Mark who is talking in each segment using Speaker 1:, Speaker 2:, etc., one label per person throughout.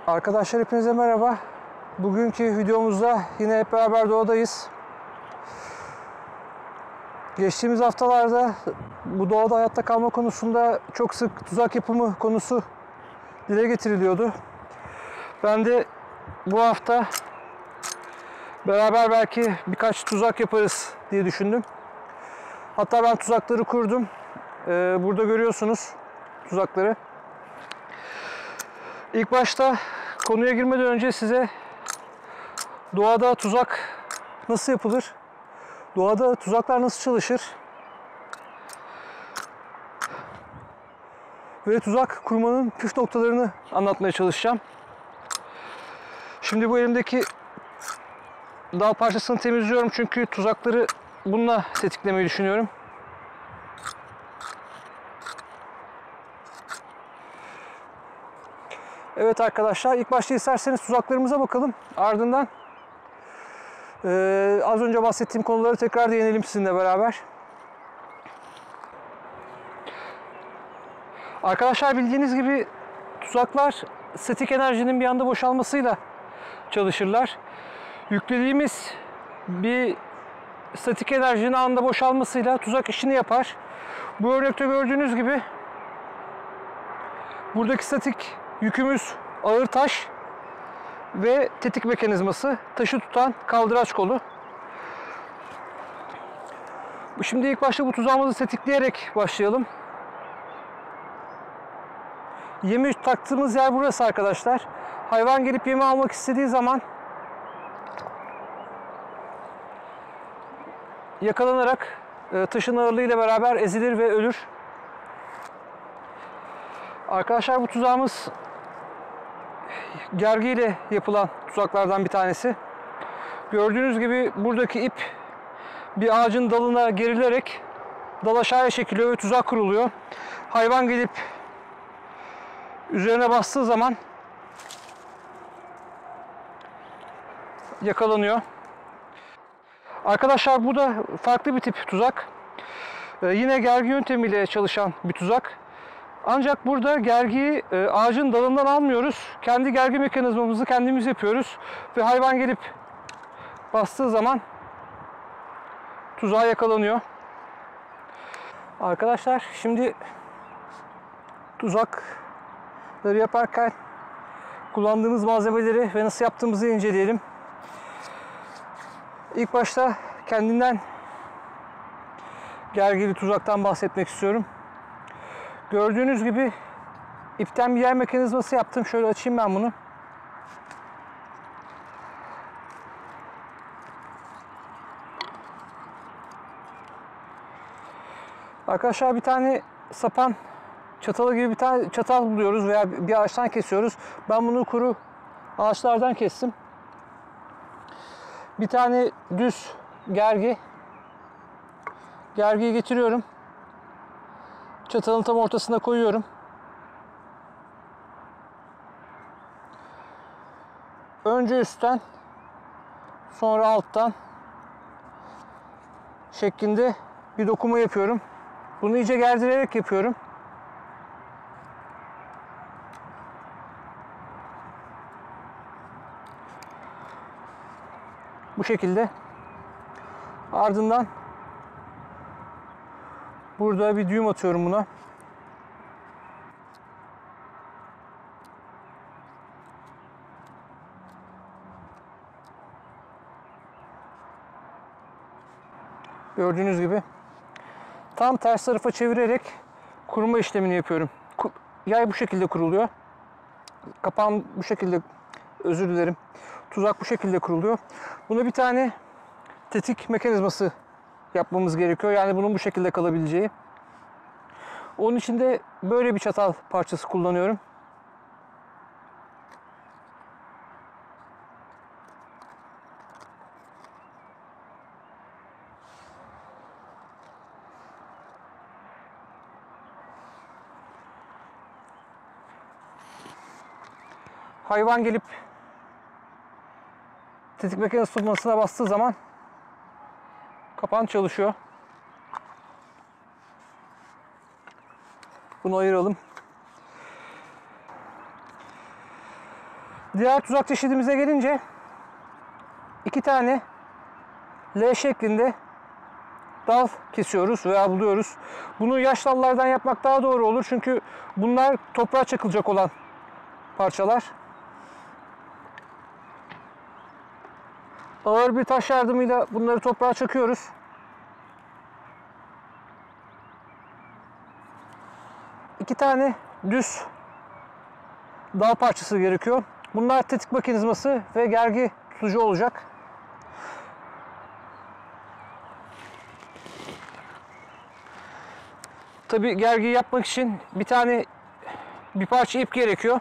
Speaker 1: Arkadaşlar hepinize merhaba. Bugünkü videomuzda yine hep beraber doğadayız. Geçtiğimiz haftalarda bu doğada hayatta kalma konusunda çok sık tuzak yapımı konusu dile getiriliyordu. Ben de bu hafta beraber belki birkaç tuzak yaparız diye düşündüm. Hatta ben tuzakları kurdum. Burada görüyorsunuz tuzakları. İlk başta konuya girmeden önce size doğada tuzak nasıl yapılır? Doğada tuzaklar nasıl çalışır? Ve tuzak kurmanın püf noktalarını anlatmaya çalışacağım. Şimdi bu elimdeki dal parçasını temizliyorum çünkü tuzakları bununla tetiklemeyi düşünüyorum. Evet arkadaşlar, ilk başta isterseniz tuzaklarımıza bakalım. Ardından az önce bahsettiğim konuları tekrar değinelim sizinle beraber. Arkadaşlar bildiğiniz gibi tuzaklar statik enerjinin bir anda boşalmasıyla çalışırlar. Yüklediğimiz bir statik enerjinin anda boşalmasıyla tuzak işini yapar. Bu örnekte gördüğünüz gibi buradaki statik yükümüz ağır taş ve tetik mekanizması, taşı tutan kaldıraç kolu. Şimdi ilk başta bu tuzağımızı tetikleyerek başlayalım. Yemi taktığımız yer burası arkadaşlar. Hayvan gelip yemi almak istediği zaman yakalanarak taşın ağırlığıyla beraber ezilir ve ölür. Arkadaşlar bu tuzağımız gergiyle yapılan tuzaklardan bir tanesi. Gördüğünüz gibi buradaki ip bir ağacın dalına gerilerek dal aşağıya çekiliyor ve tuzak kuruluyor. Hayvan gelip üzerine bastığı zaman yakalanıyor. Arkadaşlar bu da farklı bir tip tuzak. Yine gergi yöntemiyle çalışan bir tuzak. Ancak burada gergiyi ağacın dalından almıyoruz. Kendi gergi mekanizmamızı kendimiz yapıyoruz. Ve hayvan gelip bastığı zaman tuzağa yakalanıyor. Arkadaşlar şimdi tuzakları yaparken kullandığımız malzemeleri ve nasıl yaptığımızı inceleyelim. İlk başta kendinden gergili tuzaktan bahsetmek istiyorum. Gördüğünüz gibi ipten bir yer mekanizması yaptım. Şöyle açayım ben bunu. Arkadaşlar bir tane sapan çatalı gibi bir tane çatal buluyoruz veya bir ağaçtan kesiyoruz. Ben bunu kuru ağaçlardan kestim. Bir tane düz gergi. Gergiyi getiriyorum. Çatalın tam ortasına koyuyorum. Önce üstten, sonra alttan şeklinde bir dokuma yapıyorum. Bunu iyice gerdirerek yapıyorum. Bu şekilde. Ardından burada bir düğüm atıyorum buna. Gördüğünüz gibi tam ters tarafa çevirerek kuruma işlemini yapıyorum. Yay bu şekilde kuruluyor. Kapağım bu şekilde, özür dilerim. Tuzak bu şekilde kuruluyor. Buna bir tane tetik mekanizması yapmamız gerekiyor. Yani bunun bu şekilde kalabileceği. Onun için de böyle bir çatal parçası kullanıyorum. Hayvan gelip tetik mekanizmasına bastığı zaman kapan çalışıyor. Bunu ayıralım. Diğer tuzak çeşidimize gelince 2 tane L şeklinde dal kesiyoruz veya buluyoruz. Bunu yaş dallardan yapmak daha doğru olur. Çünkü bunlar toprağa çakılacak olan parçalar. Ağır bir taş yardımıyla bunları toprağa çakıyoruz. İki tane düz dal parçası gerekiyor. Bunlar tetik mekanizması ve gergi tutucu olacak. Tabi gergiyi yapmak için bir parça ip gerekiyor.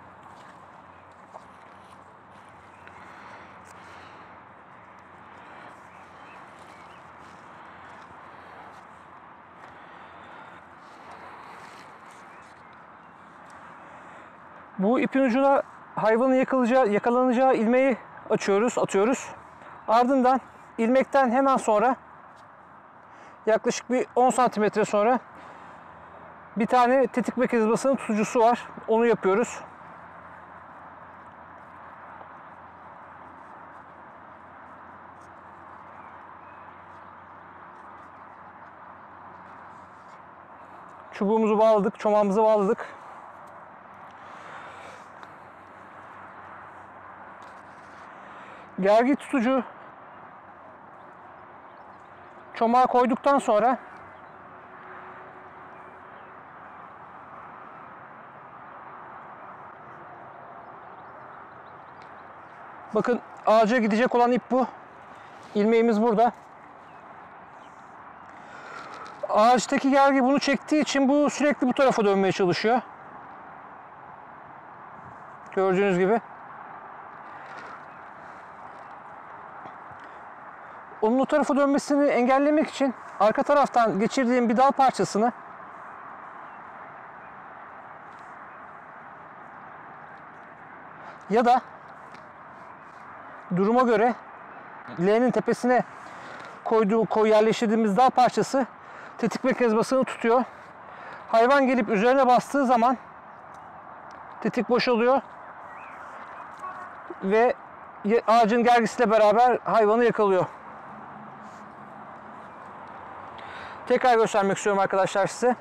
Speaker 1: Bu ipin ucuna hayvanın yakalanacağı ilmeği atıyoruz. Ardından ilmekten hemen sonra yaklaşık bir 10 santimetre sonra bir tane tetik mekanizmasının tutucusu var. Onu yapıyoruz. Çubuğumuzu bağladık, çomağımızı bağladık. Gergi tutucu çomağı koyduktan sonra bakın ağaca gidecek olan ip bu. İlmeğimiz burada. Ağaçtaki gergi bunu çektiği için bu sürekli bu tarafa dönmeye çalışıyor. Gördüğünüz gibi. Onun o tarafa dönmesini engellemek için arka taraftan geçirdiğim bir dal parçasını ya da duruma göre L'nin tepesine yerleştirdiğimiz dal parçası tetik mekanizmasını tutuyor. Hayvan gelip üzerine bastığı zaman tetik boşalıyor ve ağacın gergisiyle beraber hayvanı yakalıyor. Tekrar göstermek istiyorum arkadaşlar size.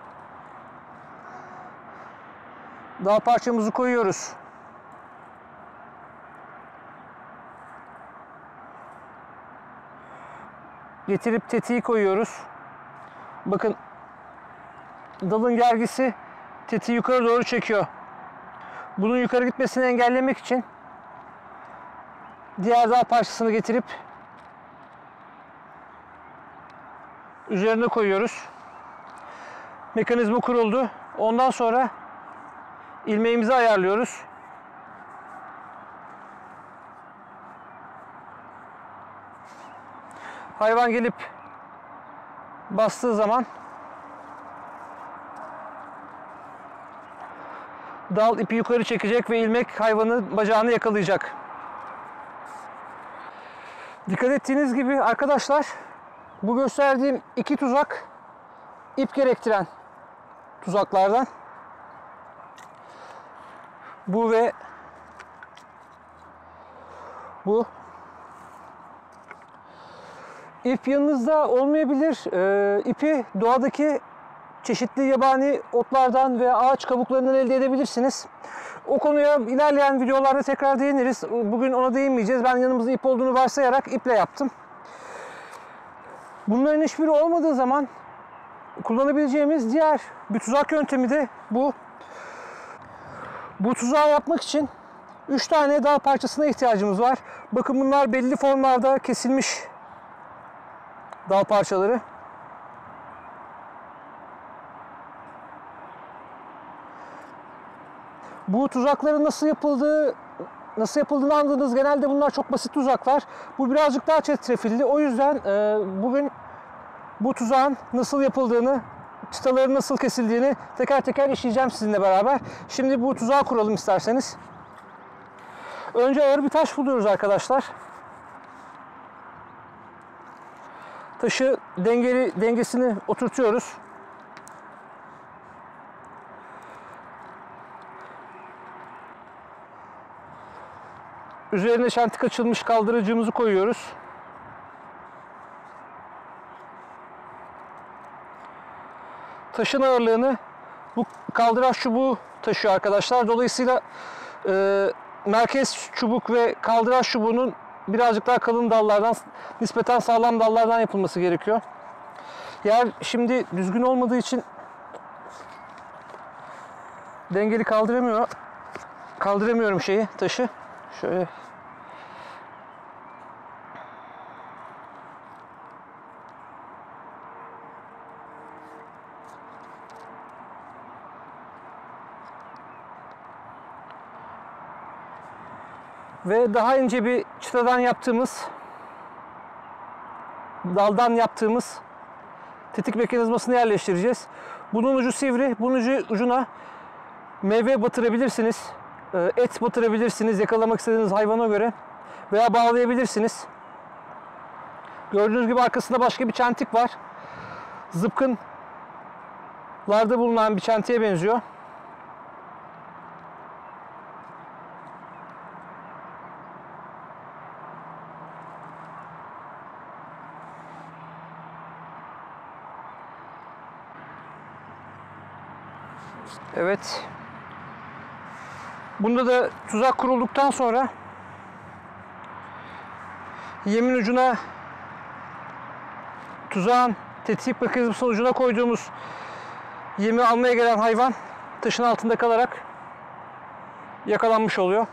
Speaker 1: Dal parçamızı koyuyoruz. Getirip tetiği koyuyoruz. Bakın dalın gergisi tetiği yukarı doğru çekiyor. Bunun yukarı gitmesini engellemek için diğer dal parçasını getirip üzerine koyuyoruz. Mekanizma kuruldu. Ondan sonra ilmeğimizi ayarlıyoruz. Hayvan gelip bastığı zaman dal ipi yukarı çekecek ve ilmek hayvanın bacağını yakalayacak. Dikkat ettiğiniz gibi arkadaşlar, bu gösterdiğim iki tuzak ip gerektiren tuzaklardan. Bu ve bu. İp yanınızda olmayabilir. İpi doğadaki çeşitli yabani otlardan ve ağaç kabuklarından elde edebilirsiniz. O konuya ilerleyen videolarda tekrar değiniriz. Bugün ona değinmeyeceğiz. Ben yanımızda ip olduğunu varsayarak iple yaptım. Bunların hiçbiri olmadığı zaman kullanabileceğimiz diğer bir tuzak yöntemi de bu. Bu tuzağı yapmak için 3 tane dal parçasına ihtiyacımız var. Bakın bunlar belli formlarda kesilmiş dal parçaları. Bu tuzakların nasıl yapıldığını anladınız. Genelde bunlar çok basit tuzaklar. Bu birazcık daha çetrefilli. O yüzden bugün bu tuzağın nasıl yapıldığını, çıtaların nasıl kesildiğini teker teker işleyeceğim sizinle beraber. Şimdi bu tuzağı kuralım isterseniz. Önce ağır bir taş buluyoruz arkadaşlar. Taşı dengesini oturtuyoruz. Üzerine çentik açılmış kaldırıcımızı koyuyoruz. Taşın ağırlığını bu kaldıraç çubuğu taşıyor arkadaşlar. Dolayısıyla merkez çubuk ve kaldıraç çubuğunun birazcık daha kalın dallardan, nispeten sağlam dallardan yapılması gerekiyor. Yer şimdi düzgün olmadığı için dengeli kaldıramıyorum taşı. Şöyle. Ve daha ince bir çıtadan daldan yaptığımız tetik mekanizmasını yerleştireceğiz. Bunun ucu sivri, bunun ucuna meyve batırabilirsiniz, et batırabilirsiniz yakalamak istediğiniz hayvana göre veya bağlayabilirsiniz. Gördüğünüz gibi arkasında başka bir çentik var. Zıpkınlarda bulunan bir çentiğe benziyor. Evet. Bunda da tuzak kurulduktan sonra yemin ucuna tuzağın tetik mekanizmasının ucuna koyduğumuz yemi almaya gelen hayvan taşın altında kalarak yakalanmış oluyor.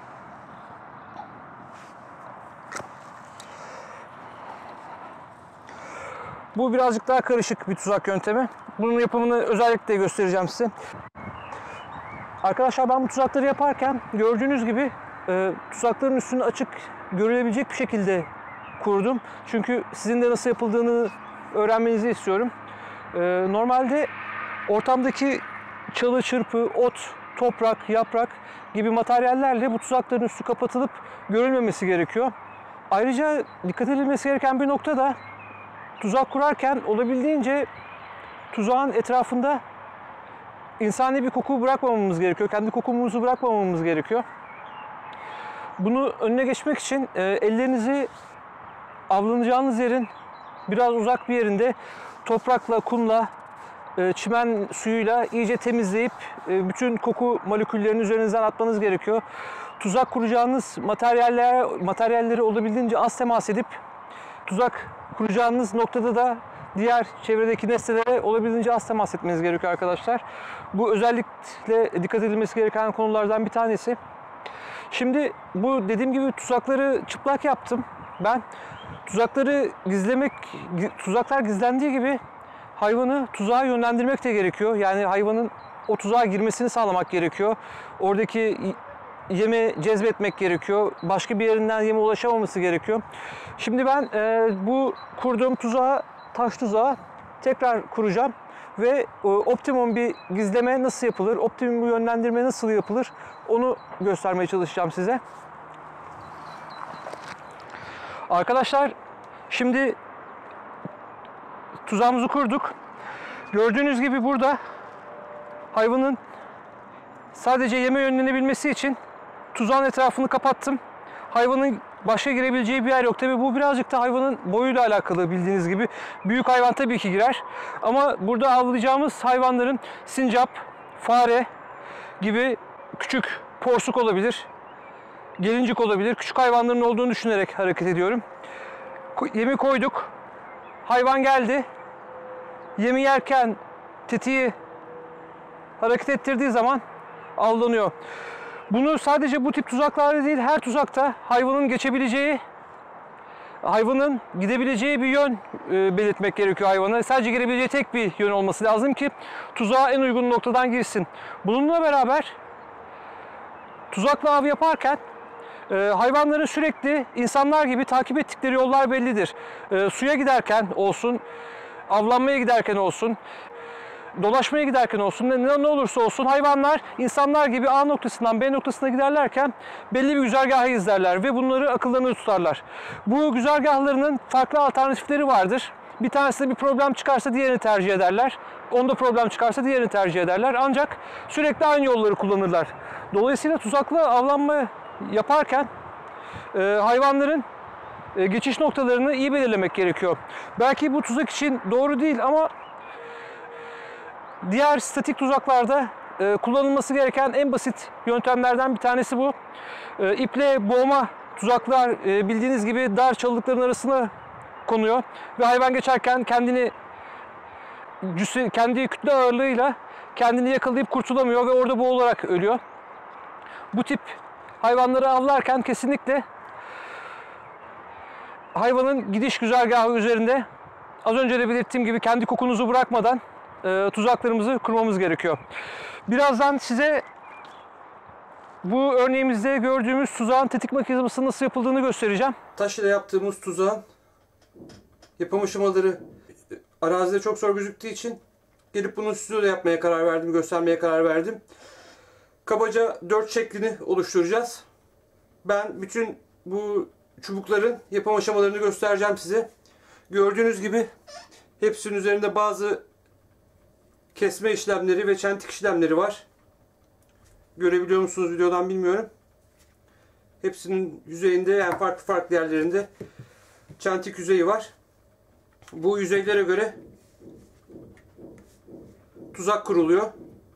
Speaker 1: Bu birazcık daha karışık bir tuzak yöntemi. Bunun yapımını özellikle göstereceğim size. Arkadaşlar ben bu tuzakları yaparken gördüğünüz gibi tuzakların üstünü açık görülebilecek bir şekilde kurdum. Çünkü sizin de nasıl yapıldığını öğrenmenizi istiyorum. Normalde ortamdaki çalı, çırpı, ot, toprak, yaprak gibi materyallerle bu tuzakların üstü kapatılıp görülmemesi gerekiyor. Ayrıca dikkat edilmesi gereken bir nokta da tuzak kurarken olabildiğince tuzağın etrafında insani bir koku bırakmamamız gerekiyor. Kendi kokumuzu bırakmamamız gerekiyor. Bunu önüne geçmek için ellerinizi avlanacağınız yerin biraz uzak bir yerinde toprakla, kumla, çimen suyuyla iyice temizleyip bütün koku moleküllerini üzerinizden atmanız gerekiyor. Tuzak kuracağınız materyalleri olabildiğince az temas edip tuzak kuracağınız noktada da diğer çevredeki nesnelere olabildiğince az temas etmeniz gerekiyor arkadaşlar. Bu özellikle dikkat edilmesi gereken konulardan bir tanesi. Şimdi bu dediğim gibi tuzakları çıplak yaptım. Ben tuzaklar gizlendiği gibi hayvanı tuzağa yönlendirmek de gerekiyor. Yani hayvanın o tuzağa girmesini sağlamak gerekiyor. Oradaki yeme cezbetmek gerekiyor. Başka bir yerinden yeme ulaşamaması gerekiyor. Şimdi ben bu kurduğum taş tuzağı tekrar kuracağım ve optimum bir gizleme nasıl yapılır, optimum bir yönlendirme nasıl yapılır onu göstermeye çalışacağım size. Arkadaşlar şimdi tuzağımızı kurduk. Gördüğünüz gibi burada hayvanın sadece yeme yönlenebilmesi için tuzağın etrafını kapattım. Hayvanın başka girebileceği bir yer yok. Tabii bu birazcık da hayvanın boyuyla alakalı bildiğiniz gibi. Büyük hayvan tabii ki girer. Ama burada avlayacağımız hayvanların sincap, fare gibi küçük porsuk olabilir, gelincik olabilir. Küçük hayvanların olduğunu düşünerek hareket ediyorum. Yemi koyduk. Hayvan geldi. Yemi yerken tetiği hareket ettirdiği zaman avlanıyor. Bunu sadece bu tip tuzaklarda değil, her tuzakta hayvanın geçebileceği, hayvanın gidebileceği bir yön belirtmek gerekiyor hayvana. Sadece girebileceği tek bir yön olması lazım ki tuzağa en uygun noktadan girsin. Bununla beraber tuzakla av yaparken hayvanların sürekli insanlar gibi takip ettikleri yollar bellidir. Suya giderken olsun, avlanmaya giderken olsun, dolaşmaya giderken olsun, ne olursa olsun hayvanlar insanlar gibi A noktasından B noktasına giderlerken belli bir güzergahı izlerler ve bunları akıllarında tutarlar. Bu güzergahlarının farklı alternatifleri vardır. Bir tanesinde bir problem çıkarsa diğerini tercih ederler. Onda problem çıkarsa diğerini tercih ederler. Ancak sürekli aynı yolları kullanırlar. Dolayısıyla tuzaklı avlanma yaparken hayvanların geçiş noktalarını iyi belirlemek gerekiyor. Belki bu tuzak için doğru değil ama diğer statik tuzaklarda kullanılması gereken en basit yöntemlerden bir tanesi bu. İple boğma tuzaklar bildiğiniz gibi dar çalılıkların arasına konuyor ve hayvan geçerken kendi kütle ağırlığıyla kendini yakalayıp kurtulamıyor ve orada boğularak ölüyor. Bu tip hayvanları avlarken kesinlikle hayvanın gidiş güzergahı üzerinde az önce de belirttiğim gibi kendi kokunuzu bırakmadan tuzaklarımızı kurmamız gerekiyor. Birazdan size bu örneğimizde gördüğümüz tuzağın tetik mekanizmasının nasıl yapıldığını göstereceğim. Taş ile yaptığımız tuzağın yapım aşamaları arazide çok zor gözüktüğü için gelip bunu stüdyoda yapmaya karar verdim, göstermeye karar verdim. Kabaca 4 şeklini oluşturacağız. Ben bütün bu çubukların yapım aşamalarını göstereceğim size. Gördüğünüz gibi hepsinin üzerinde bazı kesme işlemleri ve çentik işlemleri var. Görebiliyor musunuz videodan bilmiyorum. Hepsinin yüzeyinde, yani farklı yerlerinde çentik yüzeyi var. Bu yüzeylere göre tuzak kuruluyor.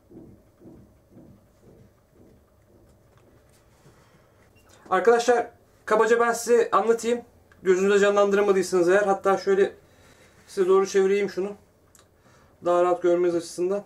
Speaker 1: Arkadaşlar kabaca ben size anlatayım. Gözünüzde canlandıramadıysanız eğer, hatta şöyle size doğru çevireyim şunu. Daha rahat görmeniz açısından.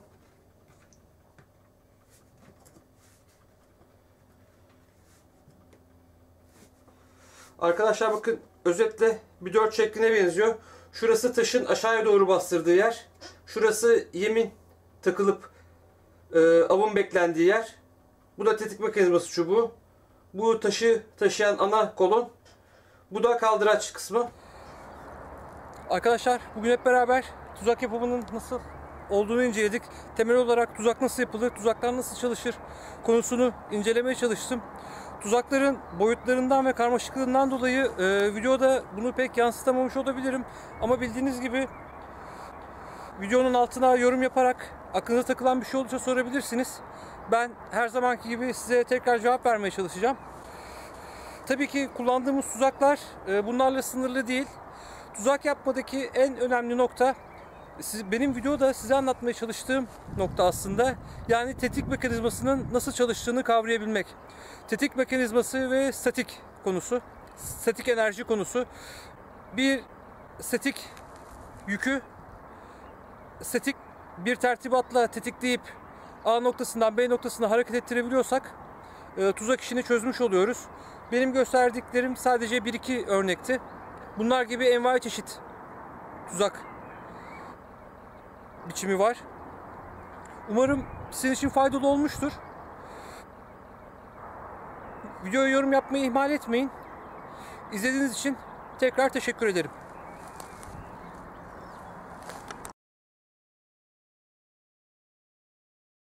Speaker 1: Arkadaşlar bakın, özetle bir 4 şekline benziyor. Şurası taşın aşağıya doğru bastırdığı yer. Şurası yemin takılıp avın beklendiği yer. Bu da tetik mekanizması çubuğu. Bu taşı taşıyan ana kolon. Bu da kaldıraç kısmı. Arkadaşlar bugün hep beraber tuzak yapımının nasıl olduğunu inceledik. Temel olarak tuzak nasıl yapılır, tuzaklar nasıl çalışır konusunu incelemeye çalıştım. Tuzakların boyutlarından ve karmaşıklığından dolayı videoda bunu pek yansıtamamış olabilirim. Ama bildiğiniz gibi videonun altına yorum yaparak aklınıza takılan bir şey olursa sorabilirsiniz. Ben her zamanki gibi size tekrar cevap vermeye çalışacağım. Tabii ki kullandığımız tuzaklar bunlarla sınırlı değil. Tuzak yapmadaki en önemli nokta, benim videoda size anlatmaya çalıştığım nokta aslında. Yani tetik mekanizmasının nasıl çalıştığını kavrayabilmek. Tetik mekanizması ve statik konusu, statik enerji konusu. Bir statik yükü statik bir tertibatla tetikleyip A noktasından B noktasına hareket ettirebiliyorsak tuzak işini çözmüş oluyoruz. Benim gösterdiklerim sadece 1-2 örnekti. Bunlar gibi envai çeşit tuzak biçimi var. Umarım sizin için faydalı olmuştur. Videoya yorum yapmayı ihmal etmeyin. İzlediğiniz için tekrar teşekkür ederim.